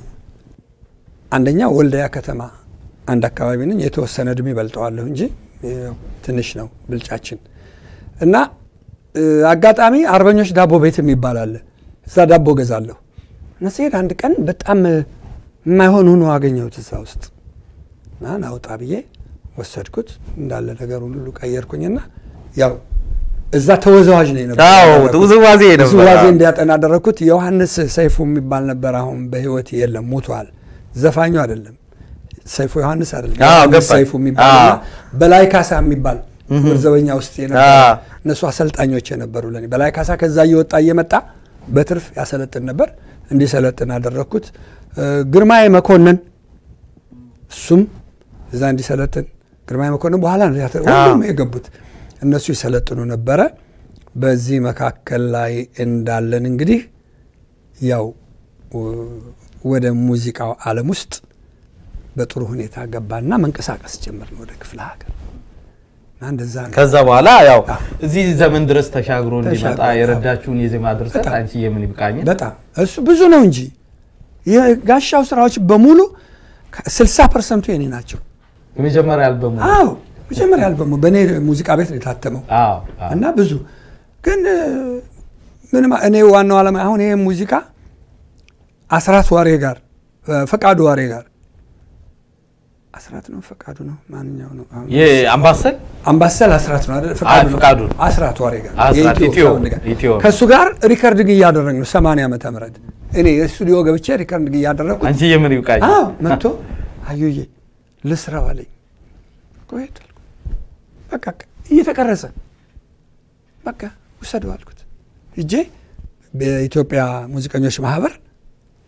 አንደኛ ወልዲያ ከተማ አንድ አካባቢ ነኝ። የተወሰነ እድሜ በልጠዋለሁ እንጂ ትንሽ ነው ብልጫችን። እና አጋጣሚ አርበኞች ዳቦ ቤት የሚባል አለ። እዛ ዳቦ ገዛለሁ። እና ሲሄድ አንድ ቀን በጣም የማይሆን ሆኖ አገኘሁት እዛ ውስጥ። እና ናውጣ ብዬ ወሰድኩት። እንዳለ ነገሩን ሁሉ ቀየርኩኝና ያው እዛ ተወዛዋዥ ነው የነበረው። አዎ ተወዛዋዥ ነው። ተወዛዋዥ እንዲያጠና አደረኩት። ዮሐንስ ሰይፉ የሚባል ነበር። አሁን በህይወት የለም ሞቷል። ዘፋኙ አይደለም ሰይፉ ዮሐንስ አይደለም። አዎ ሰይፉ የሚባልና በላይ ካሳ የሚባል ዘበኛ ውስጥ የነበረ እነሱ አሰልጣኞች የነበሩ ለኔ። በላይ ካሳ ከዛ እየወጣ እየመጣ በትርፍ ያሰለጥን ነበር። እንዲሰለጥን አደረኩት። ግርማዬ መኮንን እሱም እዛ እንዲሰለጥን ግርማዬ መኮንን በኋላ ነው ሁሉም የገቡት። እነሱ ይሰለጥኑ ነበረ። በዚህ መካከል ላይ እንዳለን እንግዲህ ያው ወደ ሙዚቃው ዓለም ውስጥ በጥሩ ሁኔታ ገባና መንቀሳቀስ ጀመርን ወደ ክፍለ ሀገር። እንደዛ ከዛ በኋላ ያው እዚህ ዘመን ድረስ ተሻግሮ እንዲመጣ የረዳችሁን የዜማ ድርሰት አንቺ የምን ይብቃኝ በጣም እሱ ብዙ ነው እንጂ የጋሻው ስራዎች በሙሉ ስልሳ ፐርሰንት የኔ ናቸው። የመጀመሪያ አልበሙ አዎ መጀመሪያ አልበሙ በኔ ሙዚቃ ቤት ነው የታተመው። አዎ እና ብዙ ግን ምንም እኔ ዋናው ዓላማ አሁን ይሄ ሙዚቃ አስራት ዋሬ ጋር ፈቃዱ ዋሬ ጋር አስራት ነው ፈቃዱ ነው ማንኛው ነው አሁን የአምባሰል አምባሰል አስራት ነው አይደል? ፈቃዱ ፈቃዱ አስራት ዋሬ ጋር ኢትዮ ኢትዮ ከሱ ጋር ሪከርዲንግ እያደረግን ነው ሰማንያ ዓመተ ምህረት እኔ የስቱዲዮ ገብቼ ሪከርዲንግ እያደረግኩ አንቺ የምን ይብቃኝ አዎ መጥቶ አዩዬ ልስራው አለኝ። ቆይት በቃ እየተቀረጸ በቃ ወሰደው አልኩት። እጄ በኢትዮጵያ ሙዚቀኞች ማህበር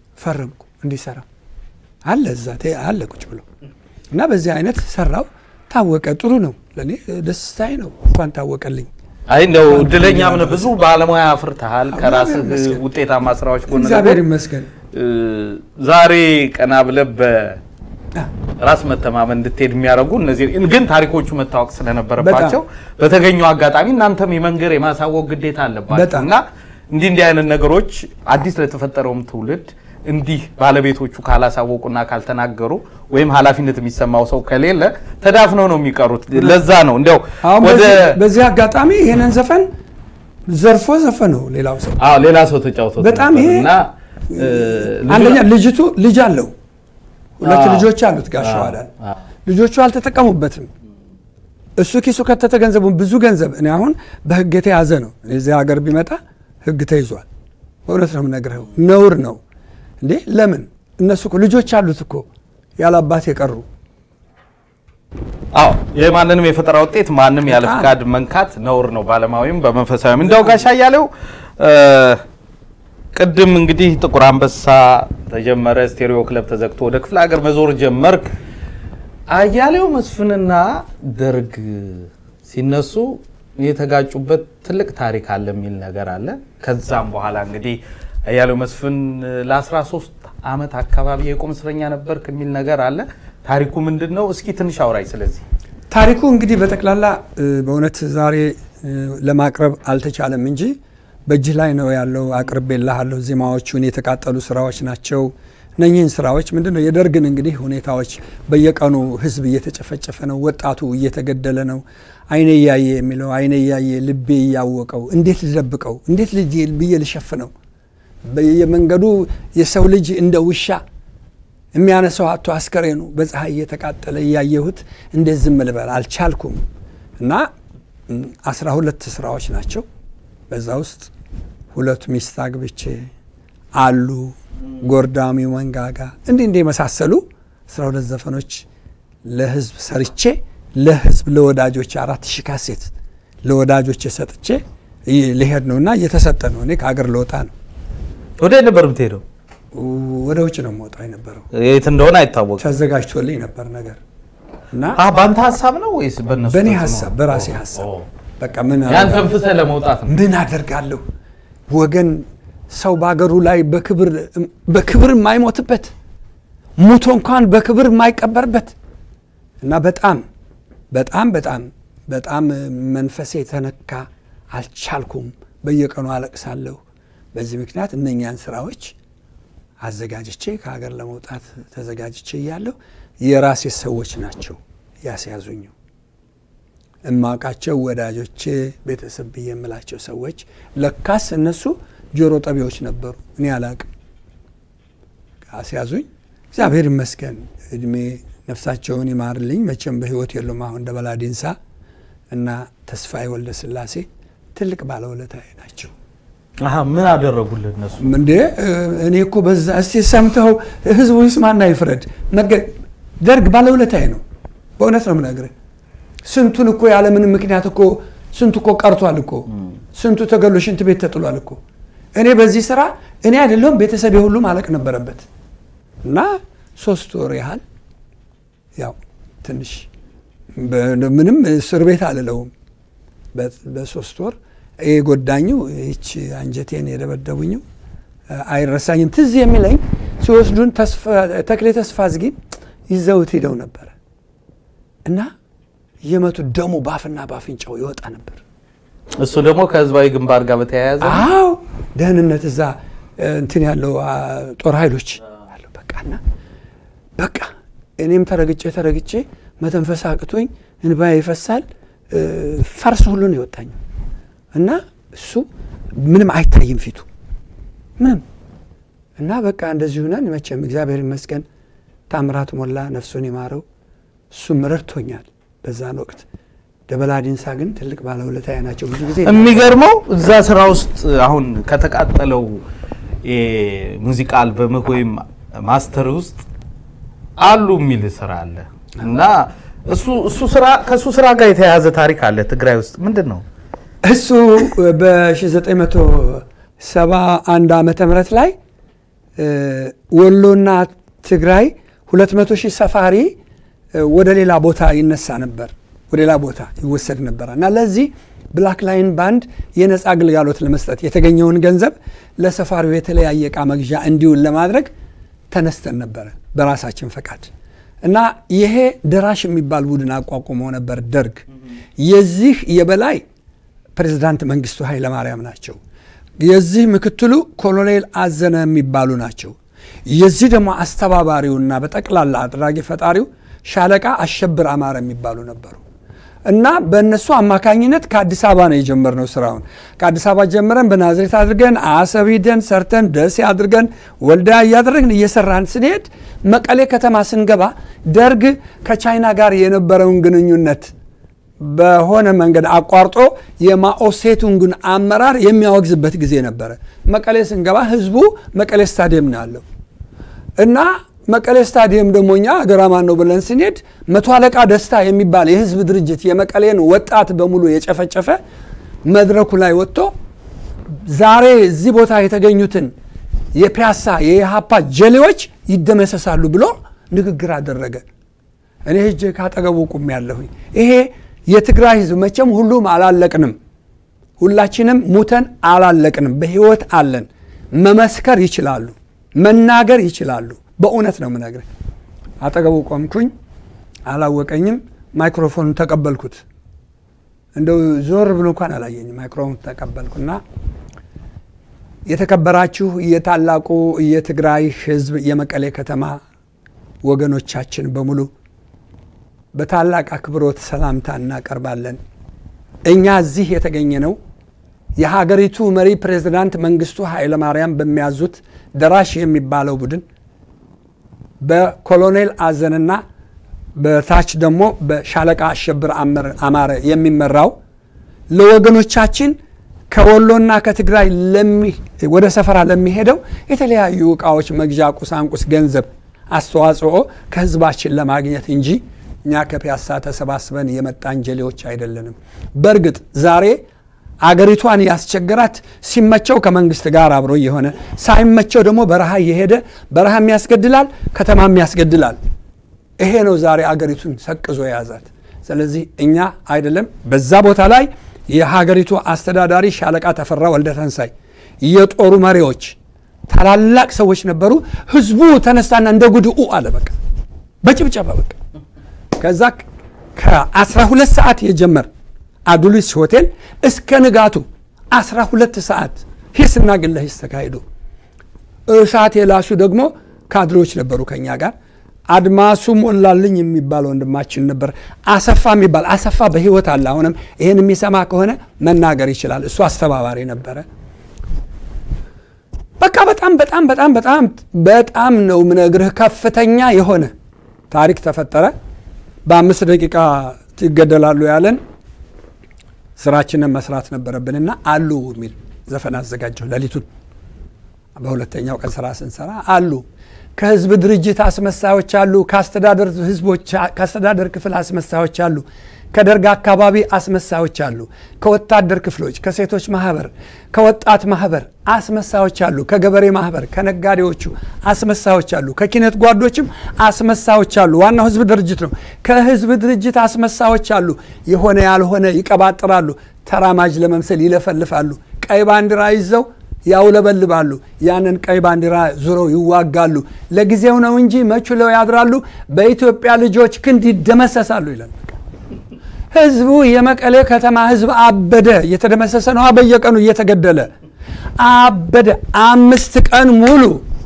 ፈረምኩ እንዲሰራ አለ እዛ አለ ቁጭ ብሎ እና በዚህ አይነት ሰራው። ታወቀ ጥሩ ነው ለኔ ደስታዬ ነው እንኳን ታወቀልኝ አይ ነው ድለኛም ነው ብዙ ባለሙያ አፍርተሃል ከራስ ውጤታማ ስራዎች ጎን እግዚአብሔር ይመስገን ዛሬ ቀና ብለህ ራስ መተማመን እንድትሄድ የሚያረጉ እነዚህ ግን ታሪኮቹ መታወቅ ስለነበረባቸው በተገኘው አጋጣሚ እናንተም የመንገር የማሳወቅ ግዴታ አለባችሁና እንዲህ እንዲህ አይነት ነገሮች አዲስ ለተፈጠረውም ትውልድ እንዲህ ባለቤቶቹ ካላሳወቁና ካልተናገሩ ወይም ኃላፊነት የሚሰማው ሰው ከሌለ ተዳፍነው ነው የሚቀሩት ለዛ ነው እንደው ወደ በዚህ አጋጣሚ ይሄንን ዘፈን ዘርፎ ዘፈነው ሌላው ሰው አዎ ሌላ ሰው ተጫውቶት በጣም ይሄና አንደኛ ልጅቱ ልጅ አለው ሁለት ልጆች አሉት ጋሻው አዳል ልጆቹ አልተጠቀሙበትም እሱ ኪሱ ከተተ ገንዘቡን ብዙ ገንዘብ እኔ አሁን በህግ የተያዘ ነው እዚህ ሀገር ቢመጣ ህግ ተይዟል ወለስ ነው ነገረው ነውር ነው እንዴ ለምን እነሱ እኮ ልጆች አሉት እኮ ያላባት የቀሩ አዎ የማንንም የፈጠራ ውጤት ማንንም ያለ ፍቃድ መንካት ነውር ነው ባለማዊም በመንፈሳዊም እንደው ጋሻ ያለው ቅድም እንግዲህ ጥቁር አንበሳ ተጀመረ ስቴሪዮ ክለብ ተዘግቶ ወደ ክፍለ ሀገር መዞር ጀመርክ አያሌው መስፍንና ደርግ ሲነሱ የተጋጩበት ትልቅ ታሪክ አለ የሚል ነገር አለ ከዛም በኋላ እንግዲህ አያሌው መስፍን ለ13 አመት አካባቢ የቆም እስረኛ ነበርክ የሚል ነገር አለ ታሪኩ ምንድነው እስኪ ትንሽ አውራይ ስለዚህ ታሪኩ እንግዲህ በተክላላ በእውነት ዛሬ ለማቅረብ አልተቻለም እንጂ በእጅ ላይ ነው ያለው አቅርቤልሃለሁ ዜማዎቹን የተቃጠሉ ስራዎች ናቸው እነኚህን ስራዎች ምንድነው የደርግን እንግዲህ ሁኔታዎች በየቀኑ ህዝብ እየተጨፈጨፈ ነው ወጣቱ እየተገደለ ነው አይኔ ያየ የሚለው አይኔ ያየ ልቤ ያወቀው እንዴት ልደብቀው እንዴት ልጅ ብዬ ልሸፍነው በየመንገዱ የሰው ልጅ እንደ ውሻ የሚያነሳው አጥቶ አስከሬኑ በፀሐይ የተቃጠለ ያየሁት እንደዚህ መልበል አልቻልኩም እና አስራ ሁለት ስራዎች ናቸው በዛ ውስጥ ሁለት ሚስት አግብቼ አሉ ጎርዳሚ መንጋጋ እንዴ እንዴ መሳሰሉ አስራ ሁለት ዘፈኖች ለህዝብ ሰርቼ ለህዝብ ለወዳጆች አራት ሺህ ካሴት ለወዳጆች ሰጥቼ ለሄድ ነውና እየተሰጠ ነው እኔ ከሀገር ለወጣ ነው ወደ ነበር ምትሄደው ወደ ውጭ ነው የምወጣው የነበረው የት እንደሆነ አይታወቅም ተዘጋጅቶልኝ ነበር ነገር እና አ ባንተ ሐሳብ ነው ወይስ በእነሱ በእኔ ሐሳብ በራሴ ሐሳብ በቃ ምን ያን ተንፍሰ ለመውጣት ነው ምን አደርጋለሁ ወገን ሰው ባገሩ ላይ በክብር በክብር የማይሞትበት ሙቶ እንኳን በክብር የማይቀበርበት እና በጣም በጣም በጣም በጣም መንፈሴ ተነካ አልቻልኩም በየቀኑ አለቅሳለሁ በዚህ ምክንያት እነኛን ስራዎች አዘጋጅቼ ከሀገር ለመውጣት ተዘጋጅቼ ያለው የራሴ ሰዎች ናቸው ያስያዙኝ እማቃቸው ወዳጆቼ ቤተሰብ በየምላቸው ሰዎች ለካስ እነሱ ጆሮ ጠቢዎች ነበሩ እኔ አላቅም ያስያዙኝ እግዚአብሔር ይመስገን እድሜ ነፍሳቸውን ይማርልኝ መቼም በህይወት የሉም አሁን ደበላዲንሳ እና ተስፋዬ ወልደ ስላሴ ትልቅ ባለውለታዬ ናቸው አሃ ምን አደረጉልህ እነሱ እንዴ እኔ እኮ በዛ እስቲ ሰምተው ህዝቡ ይስማና ይፍረድ ነገ ደርግ ባለውለታዬ ነው በእውነት ነው የምነግርህ ስንቱን እኮ ያለ ምንም ምክንያት እኮ ስንቱ እኮ ቀርቷል እኮ ስንቱ ተገሎ ሽንት ቤት ተጥሏል እኮ እኔ በዚህ ስራ እኔ አይደለም ቤተሰብ ሁሉ ማለቅ ነበረበት እና ሶስት ወር ያህል ያው ትንሽ ምንም እስር ቤት አልለውም በሶስት ወር የጎዳኙ እቺ አንጀቴን የደበደቡኝ አይረሳኝም ትዝ የሚለኝ ሲወስዱን ተስፋ ተክሌ ተስፋ ዝጊ ይዘውት ሄደው ነበር እና የመቱ ደሙ ባፍና ባፍንጫው ይወጣ ነበር እሱ ደግሞ ከህዝባዊ ግንባር ጋር በተያያዘ አዎ ደህንነት እዛ እንትን ያለው ጦር ኃይሎች አሉ በቃና በቃ እኔም ተረግጬ ተረግጬ መተንፈስ አቅቶኝ እንባዬ ይፈሳል ፈርስ ሁሉ ነው ይወጣኝ እና እሱ ምንም አይታይም ፊቱ ምንም እና በቃ እንደዚህ ሆነን መቼም እግዚአብሔር ይመስገን ታምራት ሞላ ነፍሱን ይማረው እሱ ምረርቶኛል በዛን ወቅት ደበላዲንሳ ግን ትልቅ ባለውለታዬ ናቸው ብዙ ጊዜ የሚገርመው እዛ ስራ ውስጥ አሁን ከተቃጠለው የሙዚቃ አልበም ወይም ማስተር ውስጥ አሉ የሚል ስራ አለ እና እሱ እሱ ስራ ከሱ ስራ ጋር የተያያዘ ታሪክ አለ ትግራይ ውስጥ ምንድነው እሱ በ1971 ዓመተ ምህረት ላይ ወሎና ትግራይ ሁለት መቶ ሺህ ሰፋሪ ወደ ሌላ ቦታ ይነሳ ነበር ወደ ሌላ ቦታ ይወሰድ ነበርና ለዚህ ብላክ ላይን ባንድ የነፃ አገልግሎት ለመስጠት የተገኘውን ገንዘብ ለሰፋሪው የተለያየ ዕቃ መግዣ እንዲውል ለማድረግ ተነስተን ነበር በራሳችን ፈቃድ እና ይሄ ደራሽ የሚባል ቡድን አቋቁሞ ነበር ደርግ የዚህ የበላይ ፕሬዝዳንት መንግስቱ ኃይለ ማርያም ናቸው የዚህ ምክትሉ ኮሎኔል አዘነ የሚባሉ ናቸው የዚህ ደግሞ አስተባባሪውና በጠቅላላ አድራጊ ፈጣሪው ሻለቃ አሸብር አማረ የሚባሉ ነበሩ እና በእነሱ አማካኝነት ከአዲስ አበባ ነው የጀመርነው ስራውን ከአዲስ አበባ ጀምረን በናዝሬት አድርገን አሰብ ሄደን ሰርተን ደሴ አድርገን ወልዳ ያደረግን እየሰራን ስንሄድ መቀሌ ከተማ ስንገባ ደርግ ከቻይና ጋር የነበረውን ግንኙነት በሆነ መንገድ አቋርጦ የማኦ ሴቱንግን አመራር የሚያወግዝበት ጊዜ ነበር መቀሌ ስንገባ ህዝቡ መቀሌ ስታዲየም ነው ያለው እና መቀሌ ስታዲየም ደሞኛ አገራማን ነው ብለን ስንሄድ መቶ አለቃ ደስታ የሚባል የህዝብ ድርጅት የመቀሌን ወጣት በሙሉ የጨፈጨፈ መድረኩ ላይ ወጥቶ ዛሬ እዚህ ቦታ የተገኙትን የፒያሳ የኢሃፓ ጀሌዎች ይደመሰሳሉ ብሎ ንግግር አደረገ እኔ ሄጄ ካጠገቡ ቆም ያለሁኝ ይሄ የትግራይ ህዝብ መቼም ሁሉም አላለቅንም ሁላችንም ሙተን አላለቅንም በህይወት አለን መመስከር ይችላሉ መናገር ይችላሉ በእውነት ነው ምናገር አጠገቡ ቆምኩኝ አላወቀኝም ማይክሮፎኑን ተቀበልኩት እንደው ዞር ብሎ እንኳን አላየኝም ማይክሮፎኑን ተቀበልኩና የተከበራችሁ የታላቁ የትግራይ ህዝብ የመቀሌ ከተማ ወገኖቻችን በሙሉ በታላቅ አክብሮት ሰላምታ እናቀርባለን እኛ እዚህ የተገኘነው የሀገሪቱ መሪ ፕሬዝዳንት መንግስቱ ኃይለ ማርያም በሚያዙት ደራሽ የሚባለው ቡድን በኮሎኔል አዘንና በታች ደግሞ በሻለቃ አሸብር አማረ የሚመራው ለወገኖቻችን ከወሎና ከትግራይ ለሚ ወደ ሰፈራ ለሚሄደው የተለያዩ ዕቃዎች መግዣ ቁሳቁስ ገንዘብ አስተዋጽኦ ከህዝባችን ለማግኘት እንጂ እኛ ከፒያሳ ተሰባስበን የመጣን ጀሌዎች አይደለንም በርግጥ ዛሬ አገሪቷን ያስቸገራት ሲመቸው ከመንግስት ጋር አብሮ የሆነ ሳይመቸው ደግሞ በረሃ የሄደ በረሃ የሚያስገድላል ከተማ የሚያስገድላል ይሄ ነው ዛሬ አገሪቱን ሰቅዞ ያዛት ስለዚህ እኛ አይደለም በዛ ቦታ ላይ የሀገሪቱ አስተዳዳሪ ሻለቃ ተፈራ ወልደተንሳይ የጦሩ መሪዎች ታላላቅ ሰዎች ነበሩ ህዝቡ ተነሳና እንደ ጉድኡ አለ በቃ በጭብጨባ በቃ ከዛ ከ12 ሰዓት የጀመር አዱሊስ ሆቴል እስከ ንጋቱ አስራ ሁለት ሰዓት ሂስና ግለህ ተካሂዶ እሳት የላሱ ደግሞ ካድሮች ነበሩ ከኛ ጋር አድማሱ ሞላልኝ የሚባል ወንድማችን ነበር አሰፋ የሚባል አሰፋ በህይወት አለ አሁንም ይሄን የሚሰማ ከሆነ መናገር ይችላል እሱ አስተባባሪ ነበር በቃ በጣም በጣም በጣም በጣም በጣም ነው ምነግርህ ከፍተኛ የሆነ ታሪክ ተፈጠረ በአምስት ደቂቃ ይገደላሉ ያለን ስራችንን መስራት ነበረብንና አሉ ሚል ዘፈን አዘጋጀው ለሊቱን በሁለተኛው ቀን ስራ ስንሰራ አሉ ከህዝብ ድርጅት አስመሳዮች አሉ ካስተዳደር ህዝቦች ካስተዳደር ክፍል አስመሳዮች አሉ ከደርጋ አካባቢ አስመሳዮች አሉ ከወታደር ክፍሎች ከሴቶች ማህበር ከወጣት ማህበር አስመሳዮች አሉ ከገበሬ ማህበር ከነጋዴዎቹ አስመሳዮች አሉ ከኪነት ጓዶችም አስመሳዮች አሉ ዋናው ህዝብ ድርጅት ነው ከህዝብ ድርጅት አስመሳዮች አሉ የሆነ ያልሆነ ይቀባጥራሉ ተራማጅ ለመምሰል ይለፈልፋሉ ቀይ ባንዲራ ይዘው ያውለበልባሉ ያንን ቀይ ባንዲራ ዙረው ይዋጋሉ ለጊዜው ነው እንጂ መቹለው ያድራሉ በኢትዮጵያ ልጆች ክንድ ይደመሰሳሉ ይላል ህዝቡ የመቀሌ ከተማ ህዝብ አበደ የተደመሰሰ ነው በየቀኑ እየተገደለ አበደ አምስት ቀን ሙሉ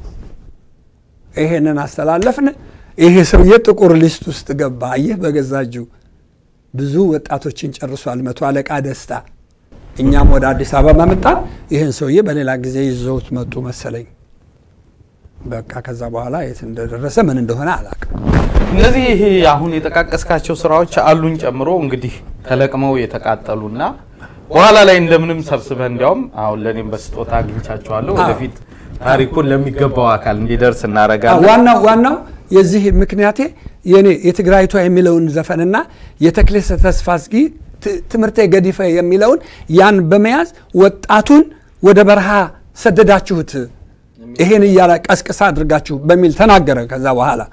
ይሄንን አስተላለፍን ይሄ ሰው የጥቁር ሊስት ውስጥ ገባ ይሄ በገዛጁ ብዙ ወጣቶችን ጨርሷል መቶ አለቃ ደስታ እኛም ወደ አዲስ አበባ መጣን ይሄን ሰውዬ በሌላ ጊዜ ይዘውት መጡ መሰለኝ በቃ ከዛ በኋላ የት እንደደረሰ ምን እንደሆነ አላውቅም እነዚህ ይሄ አሁን የተቃቀስካቸው ስራዎች አሉን ጨምሮ እንግዲህ ተለቅመው የተቃጠሉና በኋላ ላይ እንደምንም ሰብስበን እንዲያውም አሁን ለኔም በስጦታ አግኝቻቸዋለሁ ወደፊት ታሪኩን ለሚገባው አካል እንዲደርስ እናረጋለን ዋናው ዋናው የዚህ ምክንያቴ የኔ የትግራይቷ የሚለውን ዘፈንና የተክሌሰ ተስፋስጊ ትምርቴ ገዲፈ የሚለውን ያን በመያዝ ወጣቱን ወደ በረሃ ሰደዳችሁት ይሄን ይያላ ቀስቀሳ አድርጋችሁ በሚል ተናገረ ከዛ በኋላ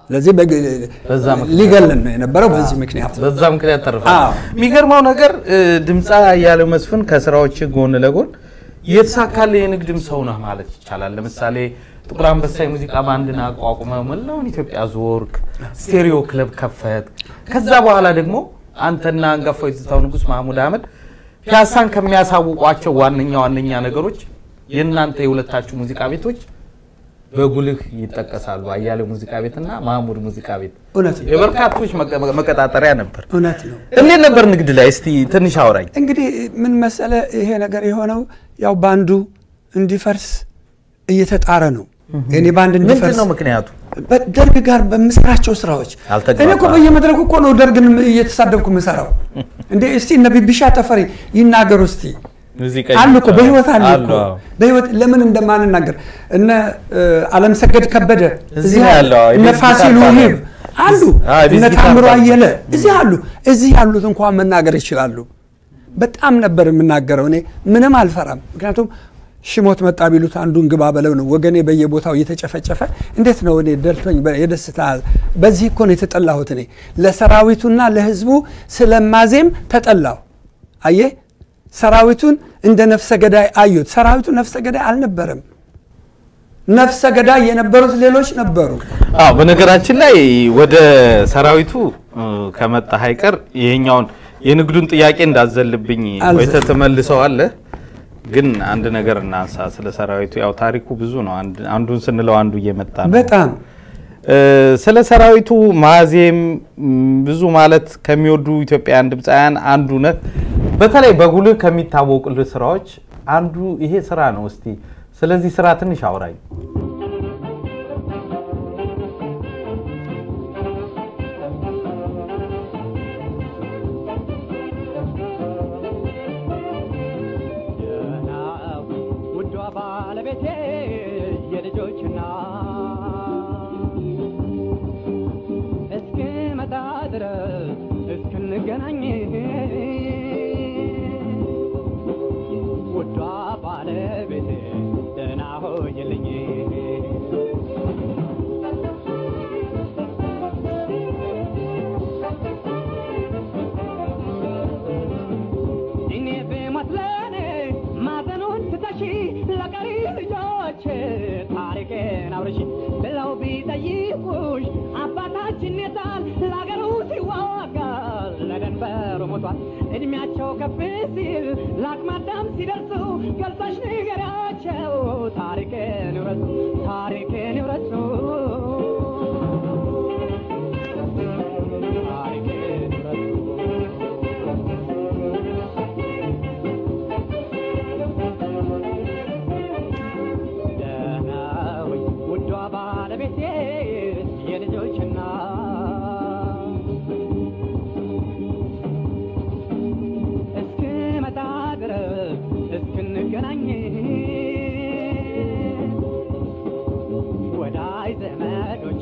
ለዚህ ሊገለን ነው የነበረው በዚህ ምክንያት በዛ ምክንያት ተርፏል የሚገርመው ነገር ድምጻ ያለው መስፍን ከስራዎች ጎን ለጎን የተሳካለ የንግድም ሰው ነው ማለት ይቻላል ለምሳሌ ጥቁር አንበሳ ሙዚቃ ባንድና አቋቁመው መላውን ኢትዮጵያ ዞርክ ስቴሪዮ ክለብ ከፈት ከዛ በኋላ ደግሞ አንተና አንጋፋው የትዝታው ንጉስ ማህሙድ አህመድ ፒያሳን ከሚያሳውቋቸው ዋነኛ ዋነኛ ነገሮች የእናንተ የሁለታችሁ ሙዚቃ ቤቶች በጉልህ ይተከሳሉ አያሌው ሙዚቃ ቤትና ማህሙድ ሙዚቃ ቤት እውነት የበርካቶች መቀጣጠሪያ ነበር እውነት ነው እንዴት ነበር ንግድ ላይ እስቲ ትንሽ አውራኝ እንግዲህ ምን መሰለ ይሄ ነገር የሆነው ያው ባንዱ እንዲፈርስ እየተጣረ ነው እኔ ባንድ እንዲፈርስ ነው ምክንያቱ በደርግ ጋር በመስራቸው ስራዎች እኔ እኮ በየመድረኩ እኮ ነው ደርግን እየተሳደብኩ መሰራው እንዴ እስቲ ነብይ ቢሻ ተፈሪ ይናገሩ እስቲ ሙዚቃ አሉ እኮ በህይወት አሉ እኮ በህይወት ለምን እንደማንናገር እነ ዓለም ሰገድ ከበደ እዚህ ያለው እነ ፋሲል ውሂብ አሉ እነ ታምሩ አየለ እዚህ አሉ እዚህ ያሉት እንኳን መናገር ይችላሉ በጣም ነበር የምናገረው እኔ ምንም አልፈራም ምክንያቱም ሽሞት መጣ ቢሉት አንዱን ግባ በለው ነው ወገኔ በየቦታው እየተጨፈጨፈ እንዴት ነው እኔ ደልቶኝ የደስታ በዚህ እኮ ነው የተጠላሁት እኔ ለሰራዊቱና ለህዝቡ ስለማዜም ተጠላው አየ ሰራዊቱን እንደ ነፍሰ ገዳይ አዩት ሰራዊቱ ነፍሰ ገዳይ አልነበረም ነፍሰ ገዳይ የነበሩት ሌሎች ነበሩ አዎ በነገራችን ላይ ወደ ሰራዊቱ ከመጣ ሃይቀር ይሄኛውን የንግዱን ጥያቄ እንዳዘልብኝ ወይ ተተመልሰው አለ ግን አንድ ነገር እናንሳ ስለ ሰራዊቱ ያው ታሪኩ ብዙ ነው አንድ አንዱን ስንለው አንዱ እየመጣ ነው በጣም ስለ ሰራዊቱ ማዜም ብዙ ማለት ከሚወዱ ኢትዮጵያውያን ድምጻውያን አንዱ ነው በተለይ በጉልህ ከሚታወቁልህ ስራዎች አንዱ ይሄ ስራ ነው እስቲ ስለዚህ ስራ ትንሽ አውራኝ እድሜያቸው ከፍ ሲል ላክማዳም ሲደርሱ ገልጸሽ ንገሪያቸው ታሪክን ይረሱ ታሪክን ይረሱ ታሪክን ይረሱ ደህናዊ ውዷ ባለቤቴ የልጆችና እስክንገናኝ ወዳይ ዘመዶች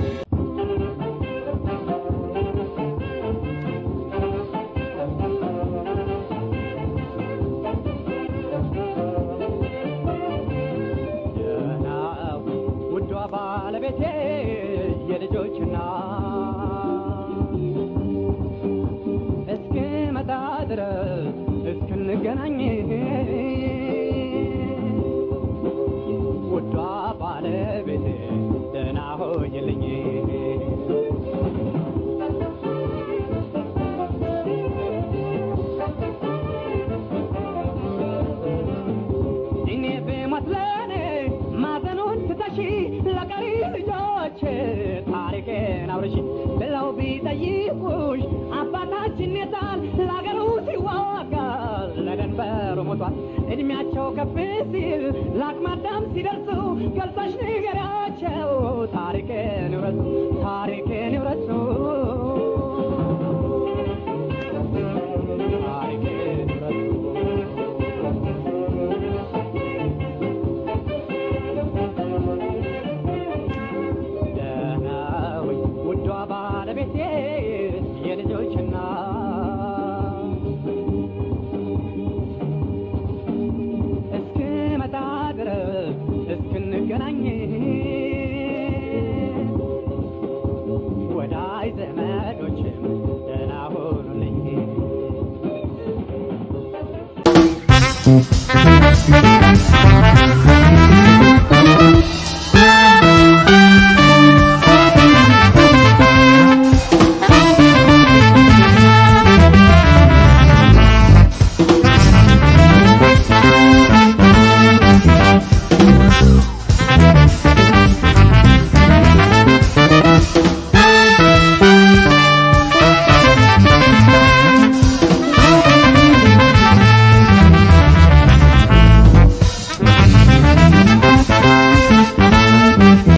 ውዷ ባለቤቴ የልጆችና እስክመጣ ድረስ እስክንገናኝ ውዷ ባለቤቴ ደህና ሆይልኝ እኔ ብሞት ለኔ ማዘኑን ትተሺ ለቀሪ ልጆች ታሪክን አውርሺ ብለው ቢጠይቁሽ አባታችን የታል ለአገሩ ሲዋጋ ለደንበሩ ሞቷል እድሜያቸው ከፍ ሲል ላክማዳም ሲደርሱ ገልጸሽ ንገሪያቸው ታሪክን ይረሱ ታሪክን ይረሱ ታሪክን ይረሱ ደህናዊ ውዷ ባለቤቴ የልጆችና እስክንገናኝ ነው።